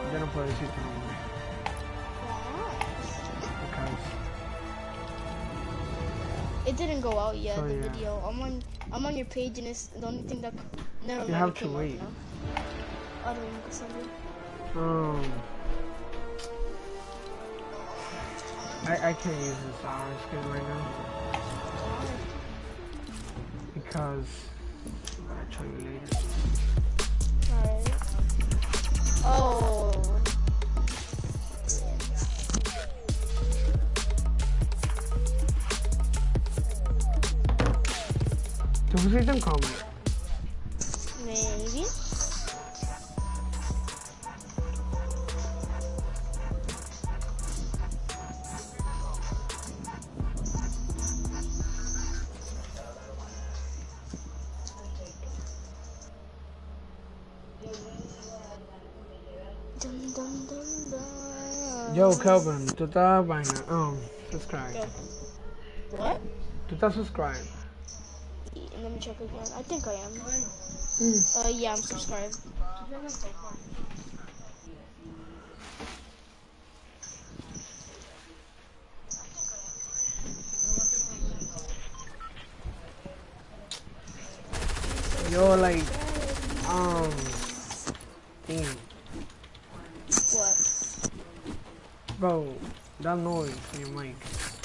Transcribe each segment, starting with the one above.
yo no puedo decir tu nombre. Because it didn't go out yet, so, the yeah. video. I'm on your page and it's the only thing that never mind, You have it to came wait. out now. I don't know, Cassandra. I can't use this orange skin right now. Because I'll show you later. Alright. Oh. ¿Tú pusiste un comment? Maybe. Dun, dun, dun, dun. Yo, Kelvin, tú estás vaina. Subscribe. Go. What? Tú estás subscribe. Let me check again. I think I am. Yeah, I'm subscribed. Yo, like, damn. What? Bro, that noise in your mic.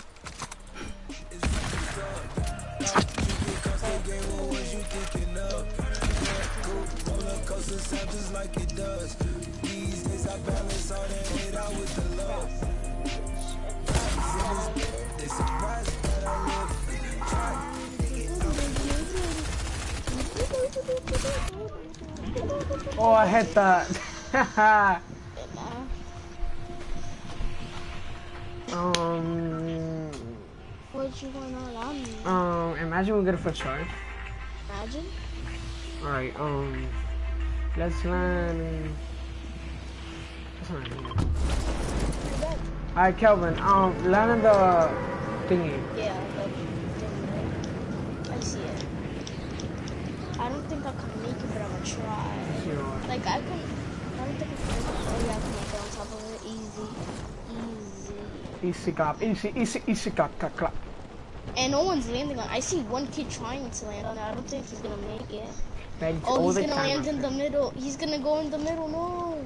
Oh, I hit that. What you want to allow me? Imagine we get a first try. Imagine? Alright, let's land. Alright, Kelvin, land in the thingy. Yeah, I see it. I don't think I can make it, but I'm gonna try. Sure. Like, I don't think I can make it. Oh, yeah, I can make it on top of it. Easy. Easy, clap. And no one's landing on. I see one kid trying to land on it. I don't think he's gonna make it. Thanks Oh, all he's the gonna time. land in the middle. He's gonna go in the middle. No.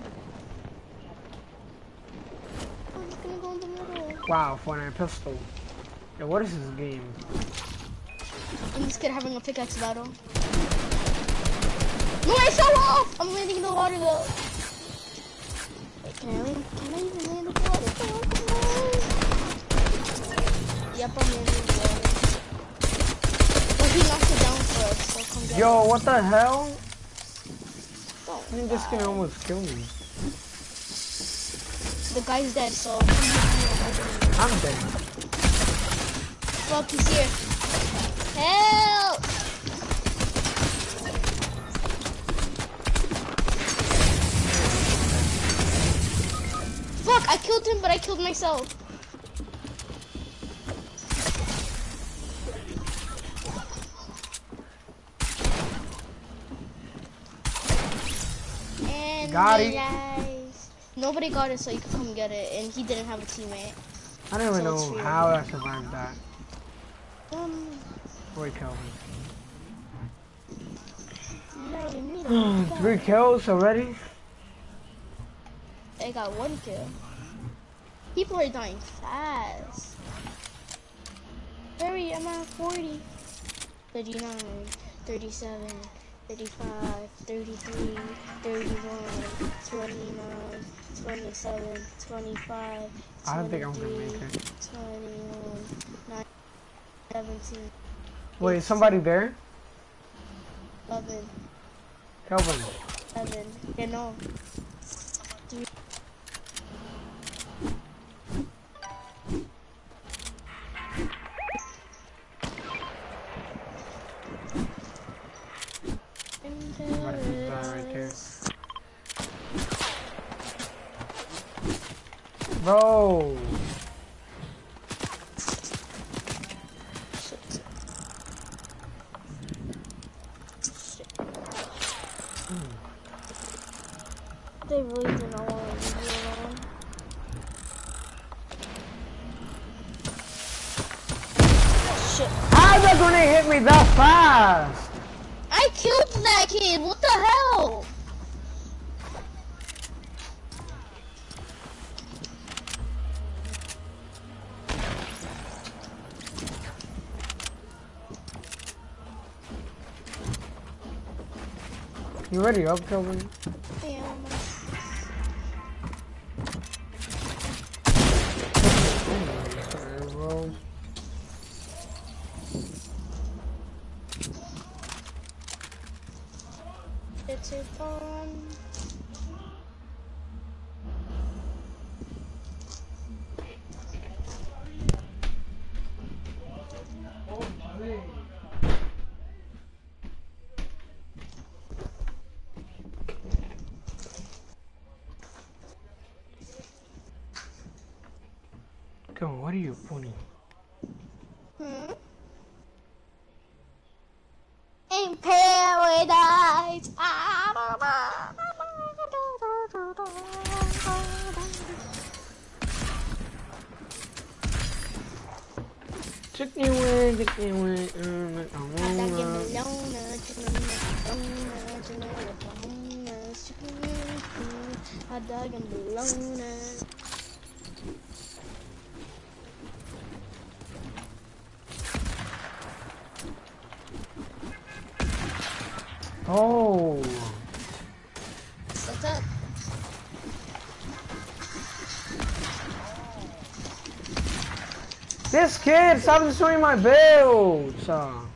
Oh, he's gonna go in the middle. Wow, for a pistol. Yo, what is this game? And this kid having a pickaxe battle. No, I fell off! I'm landing in the water though. Wait, can I even land in the water? Yep, I'm landing in the water. But he knocked it down for us, so come down. Yo, what the hell? Don't I think this die. can almost kill me. The guy's dead, so I'm dead. fuck, he's here. Help! Fuck, I killed him, but I killed myself. And Got it. guys, nobody got it, so you could come get it, and he didn't have a teammate. I don't even So it's know real. how I survived that. Wait, Kelvin. 3 kills already? I got 1 kill. People are dying fast. Hurry, I'm at 40. 39, 37, 35, 33, 31, 29, 27, 25, I don't think I'm gonna make it. 21, 17. Wait, is somebody there? 11, Kelvin. 11. Yeah, no. 3. Somebody just died right there. Bro. They really do not want to leave you alone. Oh, shit. How that grenade hit me that fast? I killed that kid. What the hell? You ready up, Kelvin? Yeah. Sorry, bro. It's a fun. Come on, what are you putting? In paradise. Chicken wing, chicken wing, hot dog and bologna. Oh. What's up? This kid, stop destroying my builds.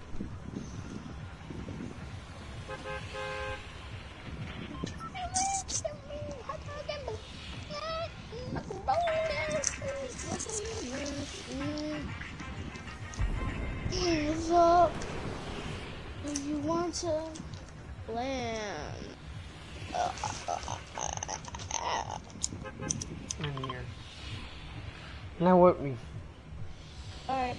So, if you want to land In here. Now with me. alright.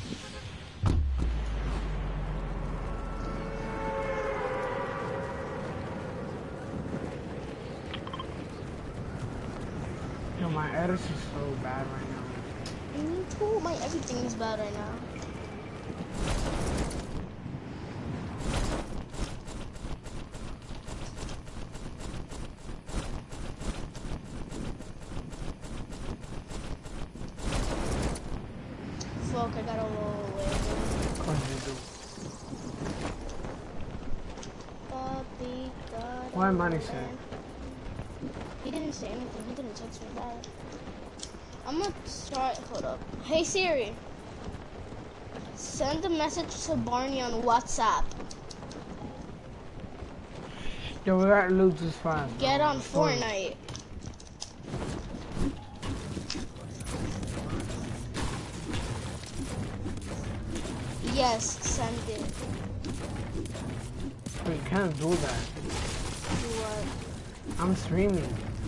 Yo, my edits is so bad right now. Me too. My everything is bad right now. Fuck, I got a roll away. Of course you do. Why money say? He didn't say anything. He didn't text me back. I'm gonna start. Hold up. Hey Siri. Send a message to Barney on WhatsApp. Yo, we gotta lose this fast. Get bro. on Fortnite. Yes, send it. We can't do that. Do what? I'm streaming.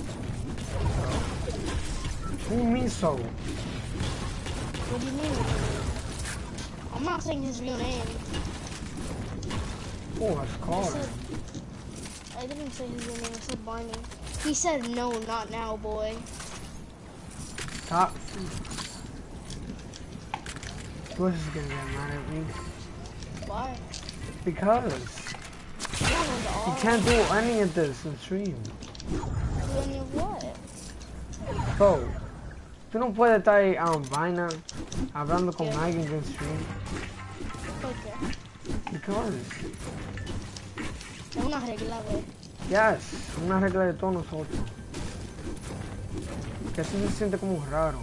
What do you mean so? What do you mean? I'm not saying his real name. Oh, it's I called. said, I didn't say his real name. I said Barney. He said no, not now, boy. Stop. Bush is gonna get mad at me. Why? Because You don't want to you all. can't do any of this in stream. Do any of what? Bro, tú no puedes estar ahí vaina hablando con ¿Qué? alguien en stream. ¿Por qué? Because, Es una regla, güey. yes, una regla de todos nosotros. Que así se siente como raro.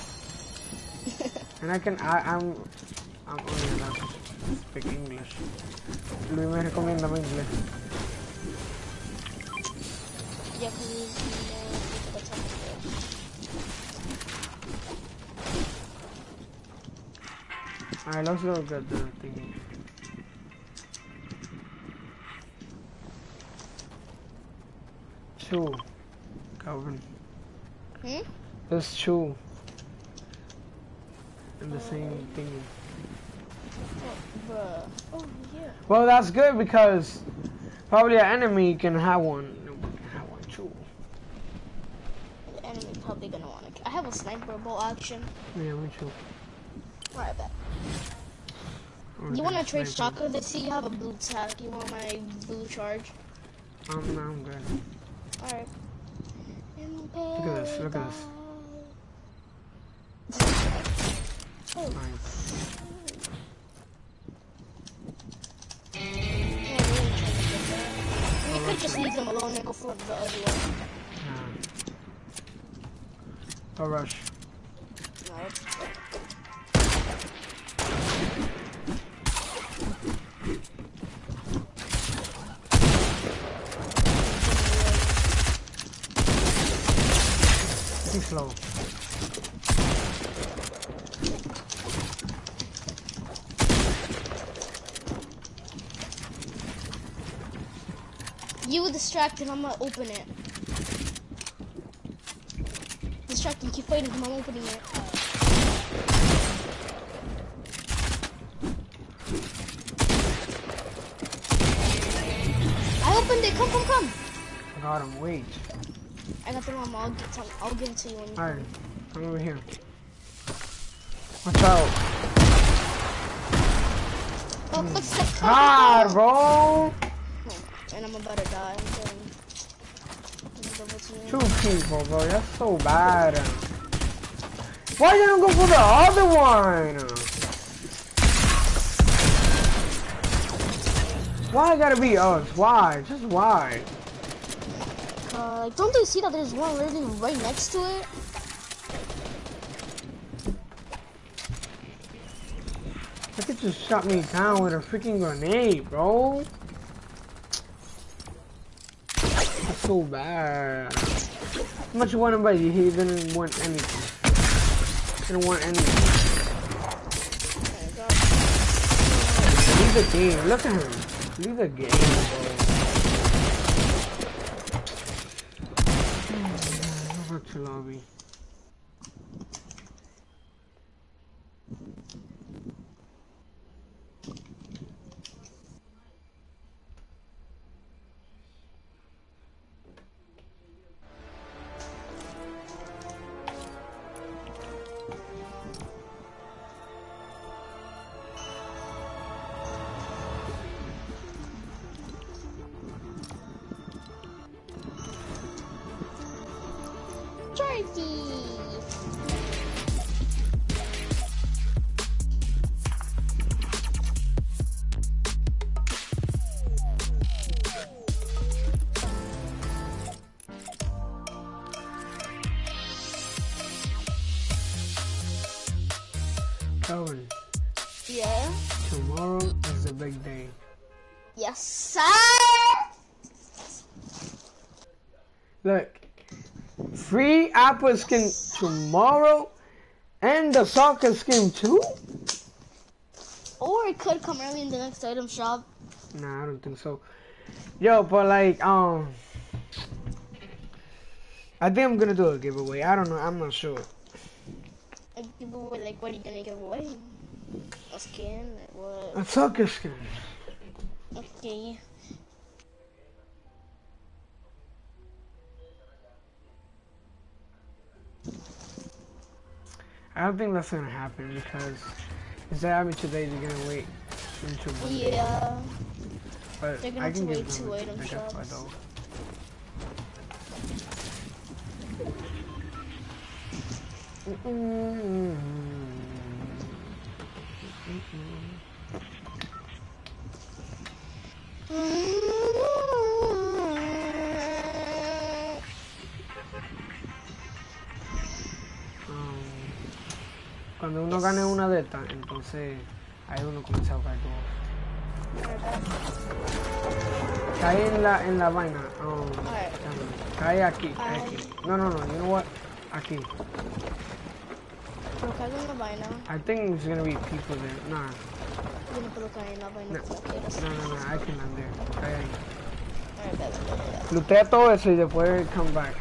And I'm only allowed to speak English. Luis me recomienda mi inglés. Yeah, because that's how Alright, let's go get the thing. Two. Calvin. There's two. And the same thing. Oh, bruh. Oh, yeah. Well, that's good because probably an enemy can have one. No, we can have one too. enemy probably gonna wanna. I have a sniper bolt action. Yeah, me too. Alright, bet. Oh, You wanna that's trade sniper. shotgun? Let's see. You have a blue tack. You want my blue charge? No, I'm good. Alright. Look at this, look at this. Oh. Nice. We could just leave them alone and go for the other one. Nah. Go rush. No. Too slow. You distract him, I'm gonna open it. Distract him, keep fighting him, I'm opening it. I opened it, come. Got him, wait. I got the mom, I'll give it to you when you Alright, come over here. Watch out. Oh, footsteps. God, bro! And I'm about to die. Two people, bro. That's so bad. Why didn't go for the other one? Why gotta be us? Why? Just why? Like, don't they see that there's one literally right next to it? Look at just shot me down with a freaking grenade, bro. That's so bad. How much you want him, buddy? He didn't want anything. Didn't want anything. Leave the game. Look at him. Leave the game, bro. Go back to lobby. Calvin, Yeah. tomorrow is the big day. Yes, sir. Look, free Apple skin tomorrow and the soccer skin too? Or it could come early in the next item shop. Nah, I don't think so. Yo, but like, I think I'm gonna do a giveaway. I don't know, I'm not sure. A giveaway, like, what are you gonna give away? A skin? What? A soccer skin. Okay. I don't think that's gonna happen because instead of having today, they're gonna wait until Monday. Yeah. But They're gonna I have to can wait give them 2 a item like shops. a $5. Cuando uno gane una de estas, entonces ahí uno comienza a jugar todo. Cae en la vaina. Cae aquí. No, you know what? Aquí. Colocarlo en la vaina. I think there's gonna be people there. Nah. Yo no colocar en la vaina. No, I can land there. Cae ahí. Alright, bet. Lootea todo eso y después come back.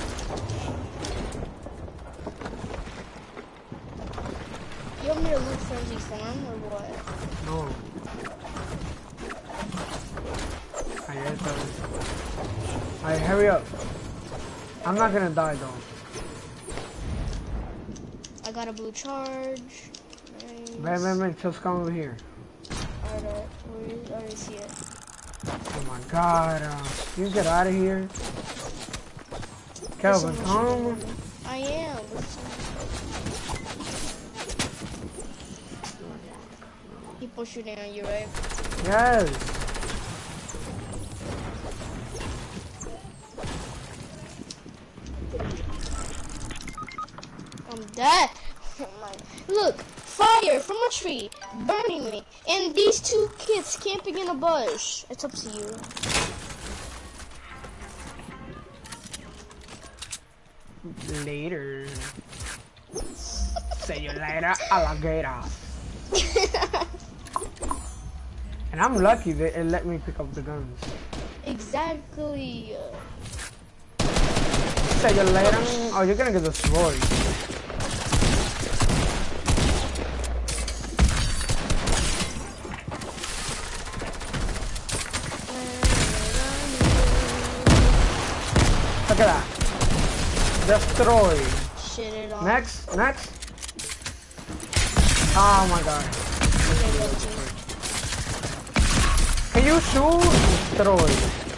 You want me to look for Was he farm or what? No. Alright, hurry up. I'm not gonna die though. I got a blue charge. Nice. Man, just come over here. Alright, where is he at? Oh my god, you get out of here. Kelvin, come. I am. People shooting at you, right? Yes. I'm dead. Look, fire from a tree, burning me, and these two kids camping in a bush. It's up to you. Later. See you later, alligator. And I'm lucky that it let me pick up the guns. Exactly. See you later. Oh, you're gonna get destroyed. Look at that. Destroy. Shit it off. Next. Oh my god. Can you shoot? Destroy.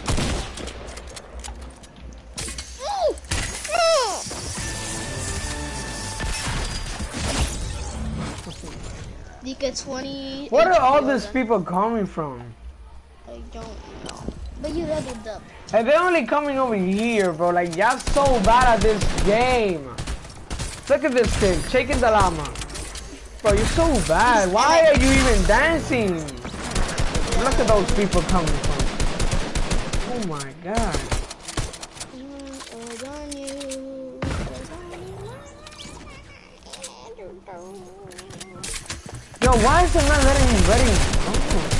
You get 20. Where are all these people coming from? I don't know. But you leveled up. Hey, they're only coming over here, bro. Like, y'all so bad at this game. Look at this kid, shaking the llama. Bro, you're so bad. Why are you even dancing? Look at those people coming from. Oh my god. Yo, why is it not letting me ready? Oh.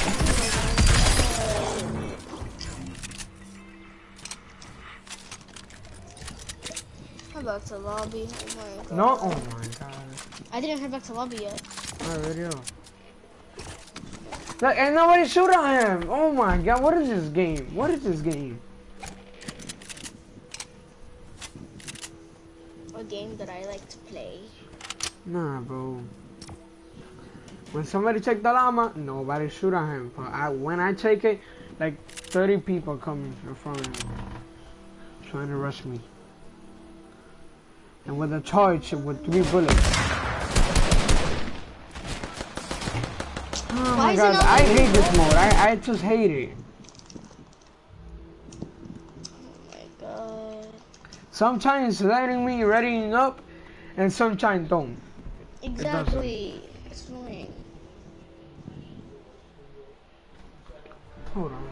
Head back to lobby. Oh my god. No, oh my god. I didn't head back to lobby yet. My video. Look, ain't nobody shoot at him. Oh my god, what is this game? What is this game? A game that I like to play. Nah, bro. When somebody take the llama, nobody shoot at him. But when I take it, like 30 people coming in front of me, trying to rush me. And with a charge with 3 bullets. Oh my god, I hate this mode. I just hate it. Oh my god. Sometimes it's letting me readying up, and sometimes don't. Exactly. It's annoying. Hold on.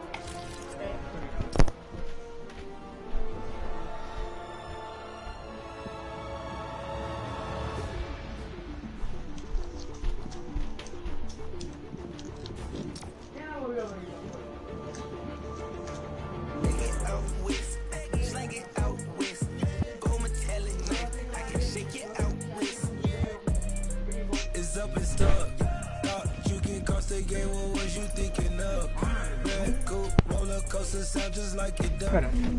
Sound just like it does.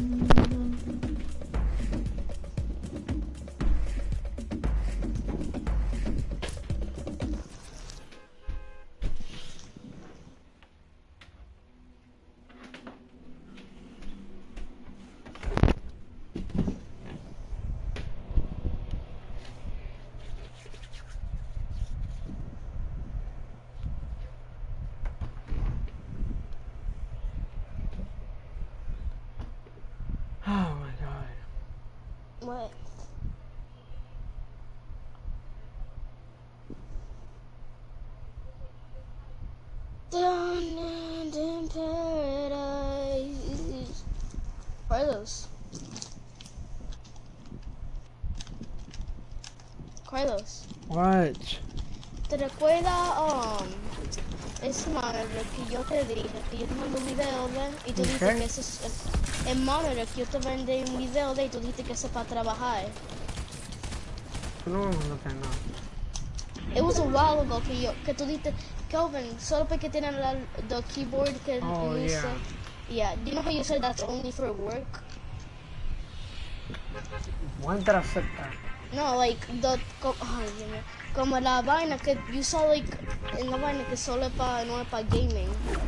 Oh my god. What? Down in paradise. Carlos. Carlos. What? ¿Te recuerdas ese manager que yo te dije? Que yo te mandé un video de y tú dijiste que ese es el manager que yo te vendí un video de y tú dijiste que ese es para trabajar. No, no, no. It was a while ago que tú diste, Kelvin, solo porque tienen the keyboard que Oh, you yeah. said. Yeah, do you know how you said that's only for work? When did I set that? No, like ay, Dios mío. Como la vaina que you saw like en la vaina que solo no es para gaming.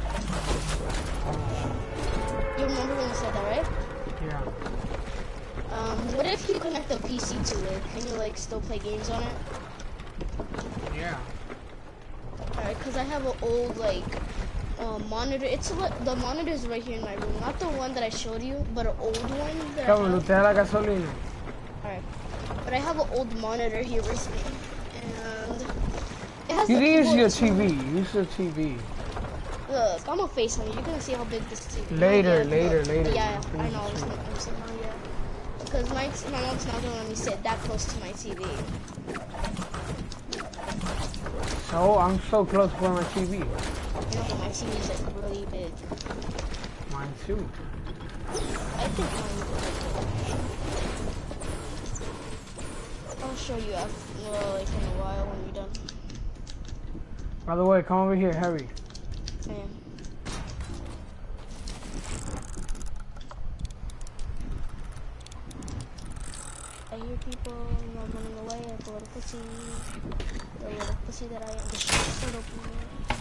You remember when you said that, right? Yeah. What if you connect a PC to it? Can you like still play games on it? Yeah. Alright, cause I have an old like monitor. The monitor is right here in my room, not the one that I showed you, but an old one. Cabrón, usted da la gasolina. Alright, but I have an old monitor here with me, and it has You the can use keyboard your too. TV. Use your TV. Look, I'm gonna FaceTime you. You're gonna see how big this TV is. Later, Yeah, later, look. later. Yeah, Finish I know. the stream. I'm saying now, yeah. Because my mom's not gonna let me sit that close to my TV. So, I'm so close to my TV. You know, but my TV is like really big. Mine too. I think mine is big. I'll show you after, like in a while when you're done. By the way, come over here, Harry. I am. I hear people running away like a little pussy. The little pussy that I am. The shit's so open.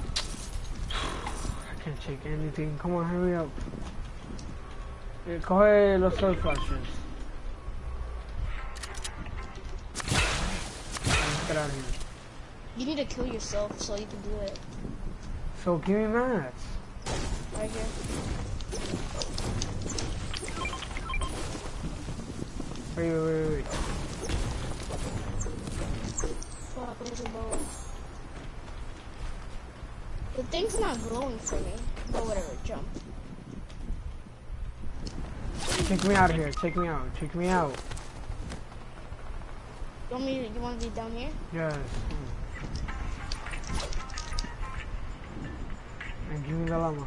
I can't check anything. Come on, hurry up. Coge los soul flashers. Let's get out of here. You need to kill yourself so you can do it. So give me mats. Right here. Wait. Fuck, where's the bow? The thing's not glowing for me. But whatever, jump. Take me out of here. Take me out. Take me out. You want to be down here? Yes. And give me the llama.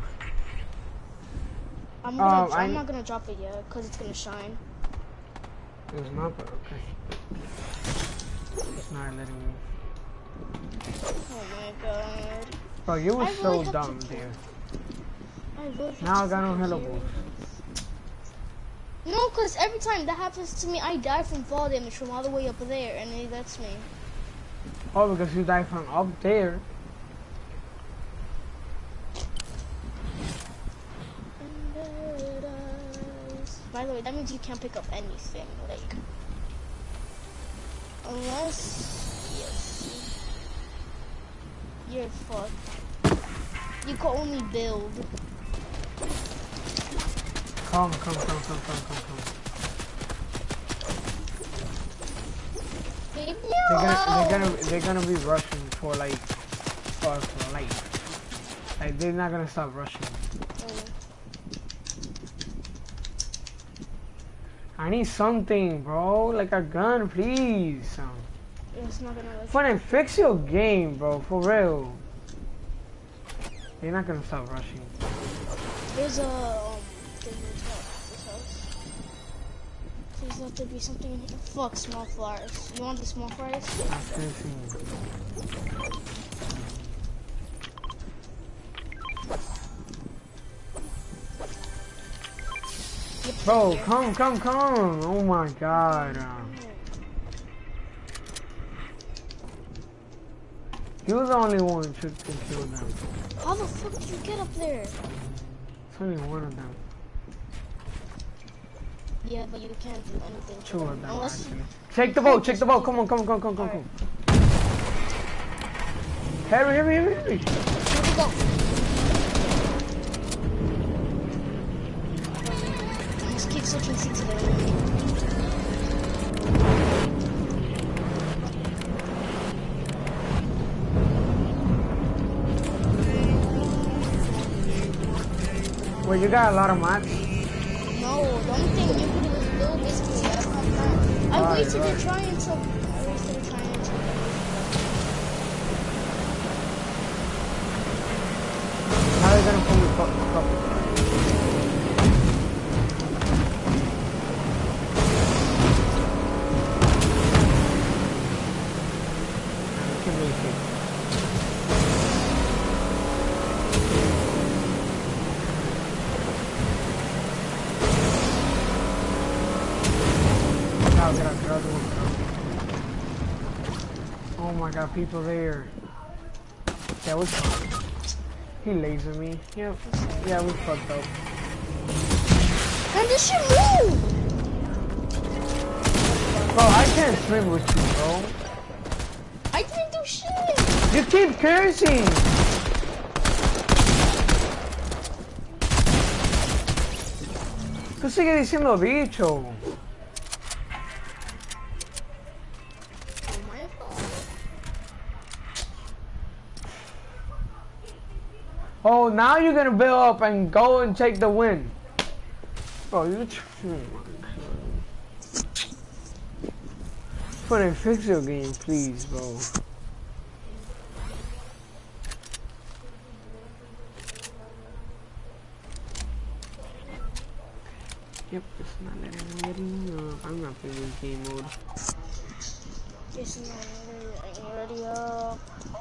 I'm not gonna drop it yet, cause it's gonna shine. It's not, but okay. It's not letting me. Oh my god. Bro, you were I so really have dumb, to- dude. I really have Now to I got no fucking healables. hear it. No, cause every time that happens to me, I die from fall damage from all the way up there, and it lets me. Oh, because you died from up there. By the way, that means you can't pick up anything, like unless yes, you're fucked. You can only build. Come. Leave me They're gonna be rushing for like for life. Like they're not gonna stop rushing. I need something, bro. Like a gun, please. It's not gonna let Fun, fix your game, bro. For real. They're not gonna stop rushing. There's a thing in this house. Please let there be something in here. Fuck, small flyers. You want the small flyers? I'm finishing. Bro, come. Oh my god. You're the only one who can kill them. How the fuck did you get up there? It's only one of them. Yeah, but you can't do anything. Two of them, Unless actually. Check the boat. Come on. Alright. Hurry. Here we go. Just keep switching seats there. Well, you got a lot of mods. No, the only thing you could do is build basically. I don't have that. I wasted it trying to. How are they gonna pull me up? We can make it. my god, people there. Yeah, we fucked. He lasered me. Yep. Yeah, we fucked up. And this shit move! Bro, I can't swim with you, bro. I didn't do shit! You keep cursing! Tú sigues diciendo bicho. Oh, now you're gonna build up and go and take the win. Bro, you put in fix your game, please, bro. Yep, it's not letting me get in. I'm not playing this game mode. It's not ready up.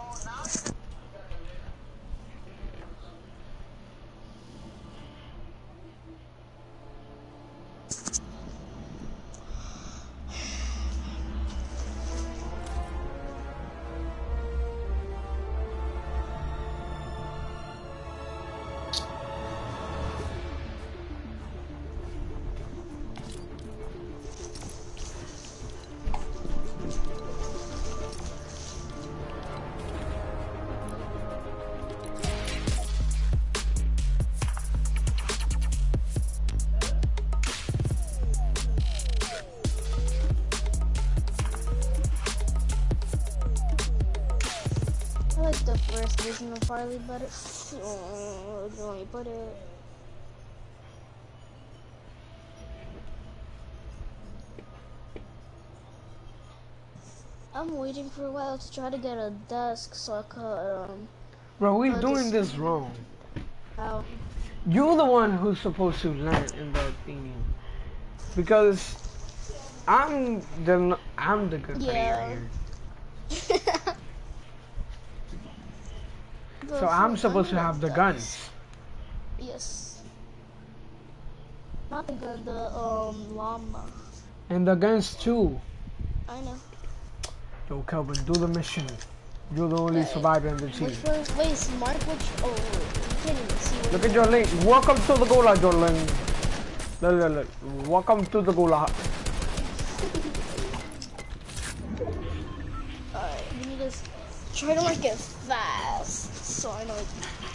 I like the first version of Farley better. Let me put it. I'm waiting for a while to try to get a desk so I could, Bro, we're doing this wrong. How? You're the one who's supposed to learn in that thing. Because I'm the good player here. So I'm supposed to have the guns. Yes. Not the gun, the llama. And the guns too. I know. Yo, Kelvin, do the mission. You're the only survivor in the team. Which one? Wait, Smart, which? Oh, you can't even see what. Look at your link. Welcome to the Gulag, Jordan. Look. Welcome to the Gulag. Alright, let me just try to make it fast. So I know.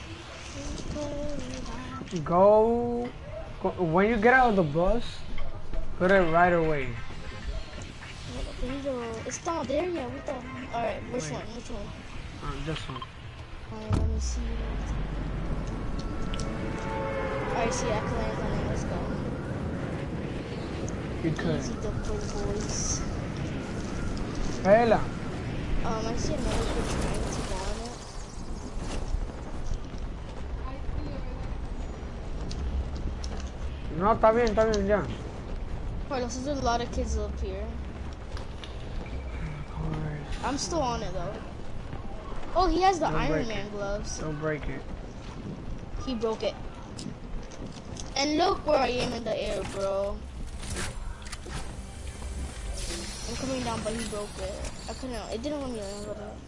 Go. When you get out of the bus, put it right away. It's not there yet. What the? Alright, which one? This one. Alright, let me see. Alright, see, I can land on it. Let's go. You could. Easy double boys. Hela. I see another kid trying to go on it. No, está bien, ya. Alright, there's a lot of kids up here. I'm still on it though. Oh, he has the Iron Man gloves. Don't break it. He broke it. And look where I am in the air, bro. I'm coming down, but he broke it. I couldn't. It didn't let me land on it.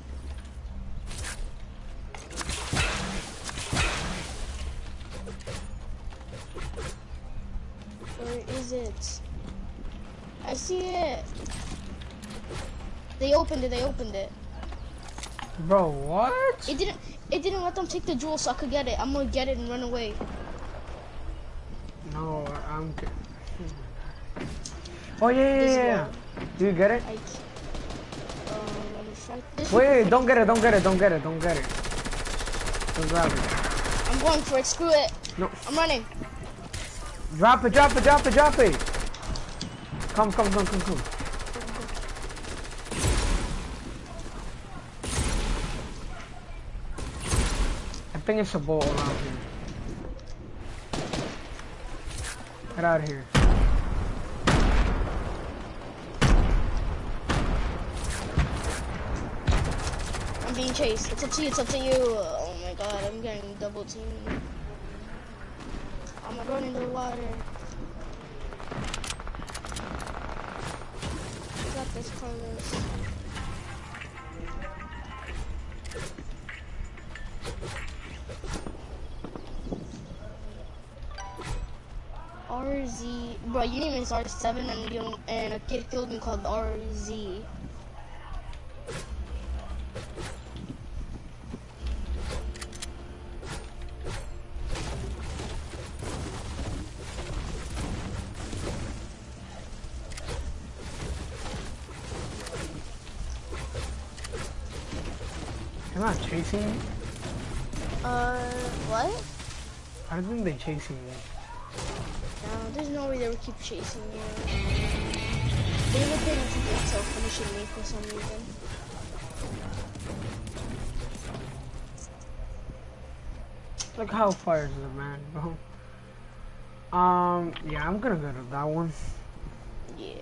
Where is it? I see it. They opened it. Bro, what? It didn't let them take the jewel so I could get it. I'm gonna get it and run away. No, I'm good. Oh yeah. Do you get it? Wait, don't get it. Don't grab it. I'm going for it, screw it. No. I'm running. Drop it. Come. I think it's a ball around here. Get out of here. I'm being chased. It's up to you. Oh my god, I'm getting double teamed. I'm gonna run into the water. I got this, Carlos. RZ. Bro, your name is R7 and a kid killed me called RZ. They're not chasing you? What? I don't think they're chasing you. No, there's no way they would keep chasing you. They would think it's finishing me for some reason. Look how far is the man, bro. Yeah, I'm gonna go to that one. Yeah.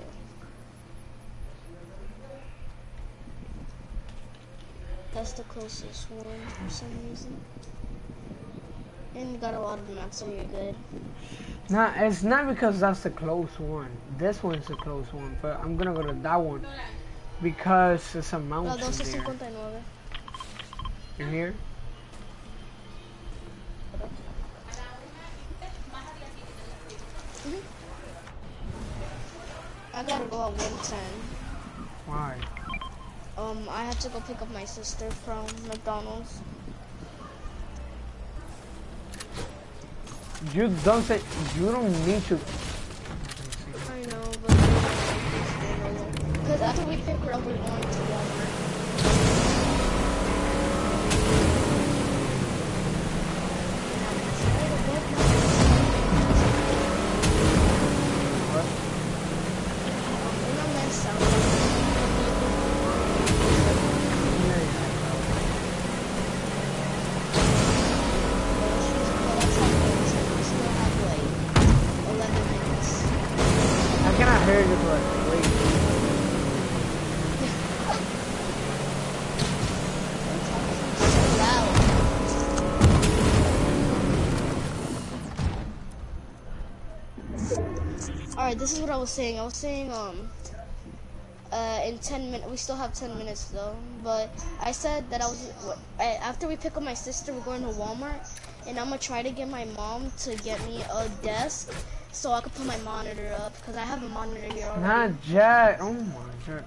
That's the closest one for some reason. And you got a lot of mats, so you're good. Nah, it's not because that's the close one. This one's the close one, but I'm gonna go to that one because it's a mountain there. 259. You hear? I gotta go at 110. Why? I have to go pick up my sister from McDonald's. You don't say, you don't need to. I know, but because after we pick her up, we're going to Walmart. Alright, this is what I was saying. In 10 minutes, we still have 10 minutes though, but I said that after we pick up my sister, we're going to Walmart, and I'm gonna try to get my mom to get me a desk so I can put my monitor up, because I have a monitor here already. Not yet. Oh my god.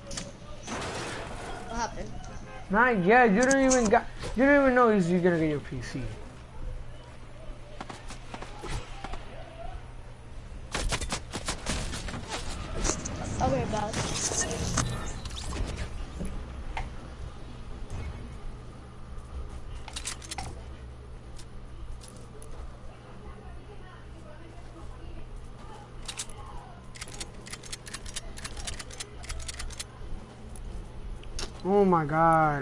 What happened? Not yet. You don't even know you're gonna get your PC. Okay, bad. Oh my god.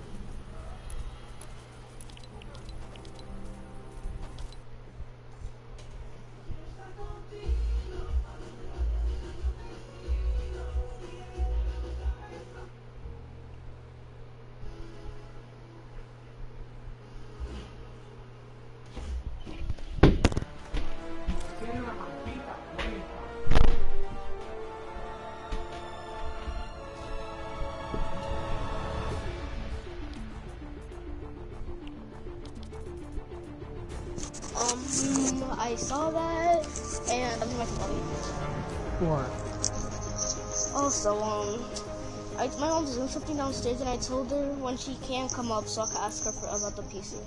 I saw that, and I'm gonna tell you. What? Also, my mom's doing something downstairs, and I told her when she can come up so I can ask her about the PC.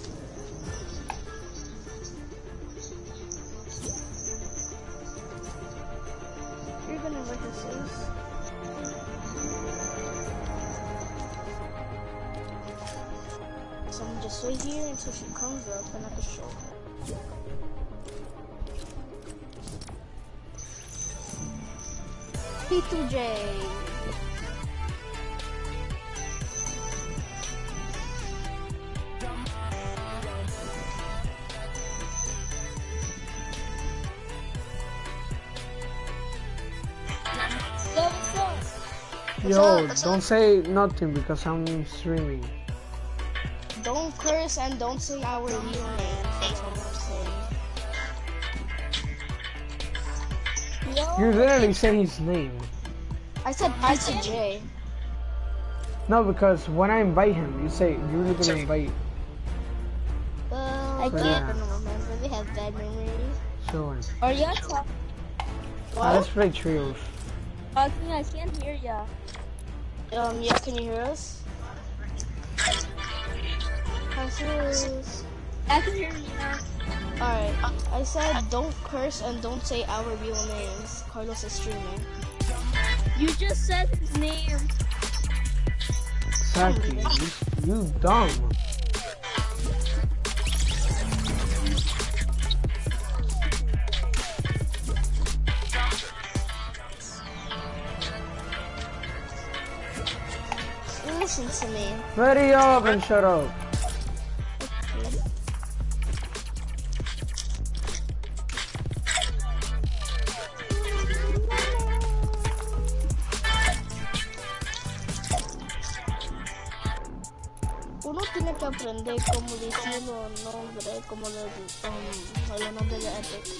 You're gonna what this is. So I'm just wait here until she comes up, and I can show her. P2J. Yo, don't say nothing because I'm streaming. Don't curse and don't say our real name. That's what I'm saying. Yo. You literally said his name. I said P2J. No, because when I invite him, you say you're gonna invite. I can't remember. They have bad memories. chilling. Are you talking? Let's play trios. I can't hear ya. Yeah, can you hear us? Jesus. I can hear you now. Alright, I said don't curse and don't say our real names. Carlos is streaming. You just said his name. Exactly. You dumb. Listen to me. Ready up and shut up. Uno tiene que aprender cómo decir los nombres, como los nombres de Epic.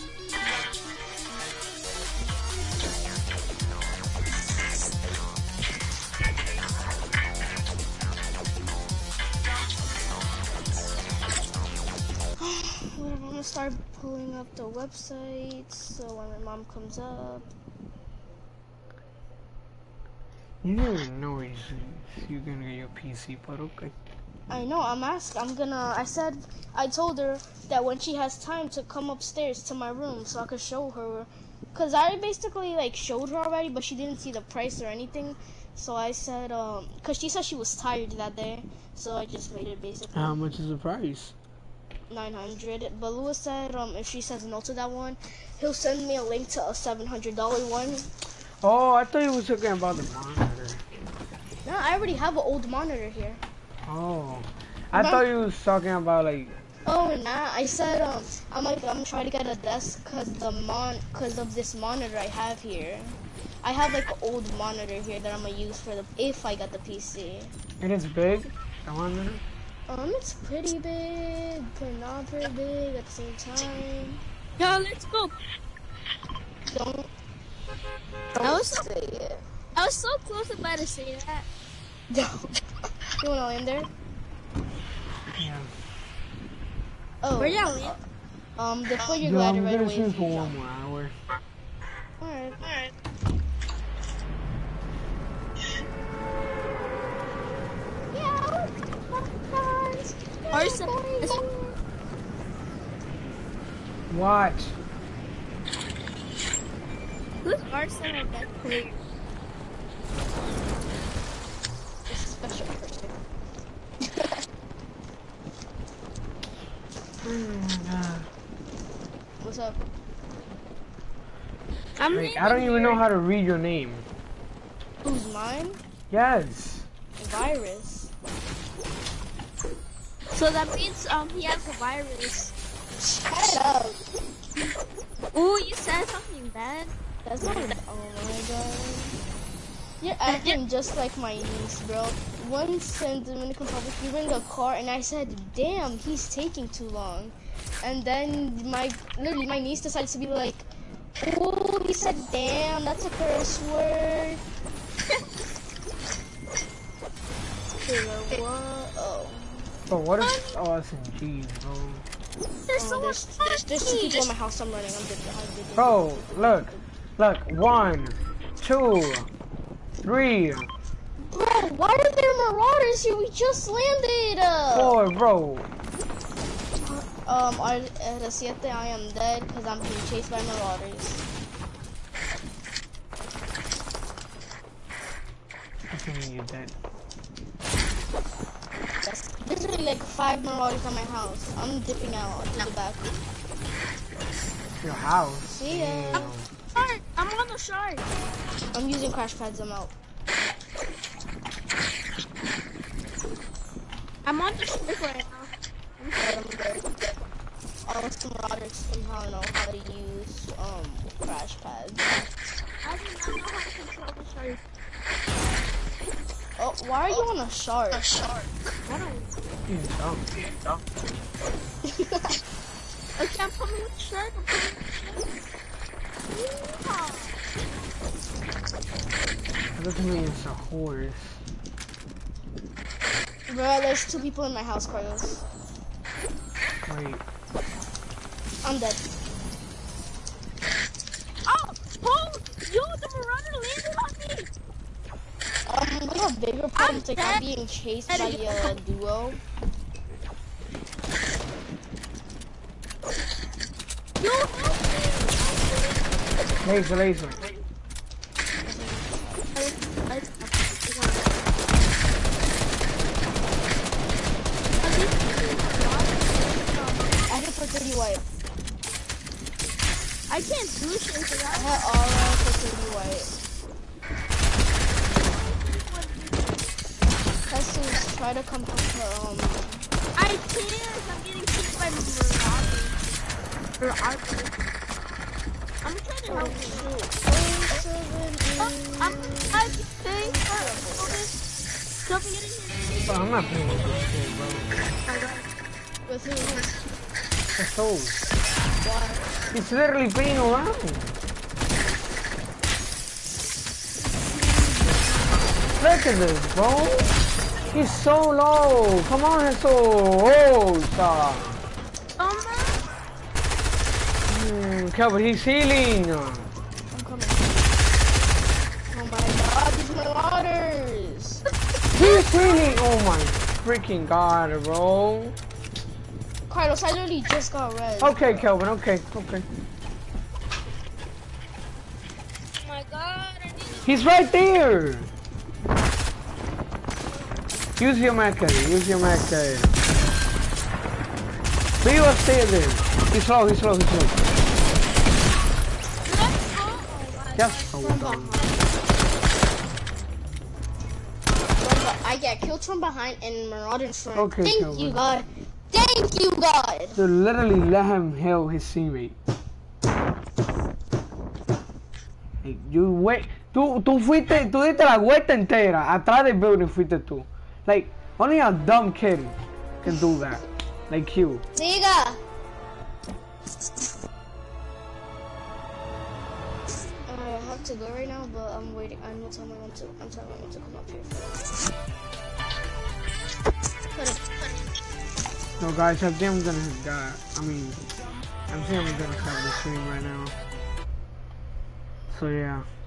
I'm gonna start pulling up the website so when my mom comes up. You didn't even know you're gonna get your PC, but okay. I know, I told her that when she has time to come upstairs to my room so I could show her. Cause I basically like showed her already, but she didn't see the price or anything. So I said, cause she said she was tired that day. So I just waited basically. How much is the price? 900. But Lewis said, if she says no to that one, he'll send me a link to a $700 one. Oh, I thought you were talking about the monitor. No, I already have an old monitor here. Oh, I thought you was talking about like. Oh, nah. I said, I'm trying to get a desk cause of this monitor I have here. I have like an old monitor here that I'm gonna use if I get the PC. And it's big, the monitor. It's pretty big, but not very big at the same time. Yo, let's go. Don't say it. I was so close about to say that. You wanna land there? Yeah. Oh. Where y'all land? Before you Yo, glide I'm right gonna away. shoot for 1 more hour. Alright. Arson. Watch. Who's Arson at that player? It's a special person. What's up? Like, I don't even know how to read your name. Who's mine? Yes. Virus. So that means he has a virus. Shut up. Ooh, you said something bad. That's not an oh my god. You're acting just like my niece, bro. Once in Dominican Republic, we were in the car and I said, damn, he's taking too long. And then literally my niece decided to be like, oh, he said damn, that's a curse word. What? Oh. But what if SMGs, bro? There's There's two people in my house. I'm running. I'm good. Bro, look. 1, 2, 3, Bro, why are there marauders here? We just landed. 4, bro. At 7, I am dead because I'm being chased by marauders. I think you're dead. There's literally like 5 marauders on my house. I'm dipping out to the back. Your house? See ya. Damn. shark. I'm on the shark. I'm using crash pads. I'm out. I'm on the shark right now. I'm good. All of some marauders somehow know how to use crash pads. I do not know how to control the shark. Oh, why are you on a shark? I don't. He's dumb. Okay, I'm coming with the shark. That doesn't mean it's a horse. Bro, there's 2 people in my house, Carlos. Wait. I'm dead. have bigger problems like I'm being chased by a duo. Laser, laser. I hit for 30 white. I can't do shit for I that. had aura for 30 white. Tessus, try to come from I can't. I'm getting kicked by Marauders. I'm trying to help you. I'm staying for Don't forget it. Bro, I'm not playing with this shit, bro. with who? That's so. Why? He's literally playing around. Look at this, bro. He's so low. Come on, he's so old. Stop. Calvin, he's healing. I'm coming. Oh my god, these marauders! He's healing. Oh my freaking god, bro. Carlos, I literally just got red. Okay, Calvin. Okay. Oh my god, I need He's right there. Use your mecha. Use your mecha. Leave us stay there. He's slow. Yes. From behind. I get killed from behind and marauders from. Okay, Thank Calvin. you, God. Thank you, God. To literally let him heal his teammate. Hey, you wait. Tú diste la vuelta entera. Atrás del building fuiste tú. Like, only a dumb kid can do that. Like you. Siga. I have to go right now, but I'm waiting. I'm telling my mom to come up here first. No, guys, I think I'm gonna die. I think I'm gonna cut the stream right now. So yeah.